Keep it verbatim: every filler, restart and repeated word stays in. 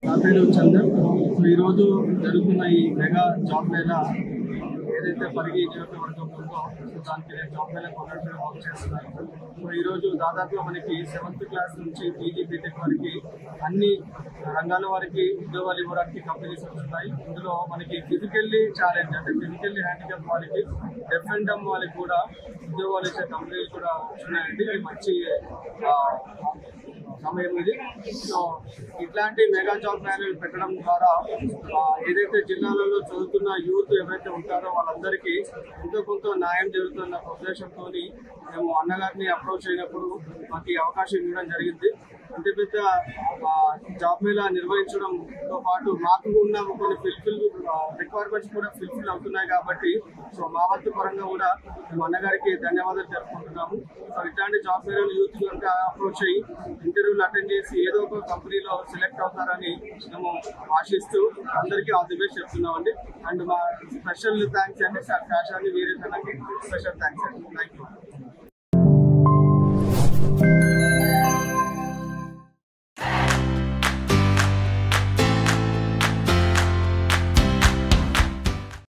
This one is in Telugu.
నా పేరు చందన్. ఈరోజు జరుగుతున్న ఈ మెగా జాబ్ మేళా ఏదైతే పరిగి నియోజకవర్గం ఉందో దానికి నేను జాబ్ మేళా కోఆర్డినేటర్ వర్క్ చేస్తున్నాను. సో ఈరోజు దాదాపుగా మనకి సెవెంత్ క్లాస్ నుంచి పీజీ బీటెక్ వరకు అన్ని రంగాల వారికి ఉద్యోగాలు ఇవ్వడానికి కంపెనీస్ వస్తున్నాయి. ఇందులో మనకి ఫిజికల్లీ ఛాలెంజ్ అంటే ఫిజికల్లీ హ్యాండిక్యాప్ వాళ్ళకి, డెఫ్ అండ్ డమ్ వాళ్ళకి కూడా ఉద్యోగాలు ఇచ్చే కంపెనీలు కూడా వస్తున్నాయండి. ఇది మంచి సమయం ఇది. సో ఇట్లాంటి మెగా జాబ్ మేళాలు పెట్టడం ద్వారా ఏదైతే జిల్లాలలో చదువుతున్న యూత్ ఎవరైతే ఉంటారో వాళ్ళందరికీ ఎంతో కొంత న్యాయం జరుగుతున్న ఉద్దేశంతో మేము అన్నగారిని అప్రోచ్ అయినప్పుడు మాకు ఈ అవకాశం ఇవ్వడం జరిగింది. ఇంత పెద్ద జాబ్ మేళా నిర్వహించడంతో పాటు మాకు ఉన్న కొన్ని ఫిల్ఫిల్ రిక్వైర్మెంట్స్ కూడా ఫిల్ఫిల్ అవుతున్నాయి కాబట్టి సో మా వంతు పరంగా కూడా మేము అన్నగారికి ధన్యవాదాలు జరుపుకుంటున్నాము. సో ఇట్లాంటి జాబ్ మేళాలు యూత్ కనుక అప్రోచ్ అయ్యి ఇంటర్వ్యూలు అటెండ్ చేసి ఏదో ఒక కంపెనీలో సెలెక్ట్ అవుతారని మేము ఆశిస్తూ అందరికీ ఆల్ ది బెస్ట్ చెప్తున్నామండి. అండ్ మా స్పెషల్ థ్యాంక్స్ అండి సార్ కాశాని వీరేంద్రకి స్పెషల్ థ్యాంక్స్ అండి. Thank you.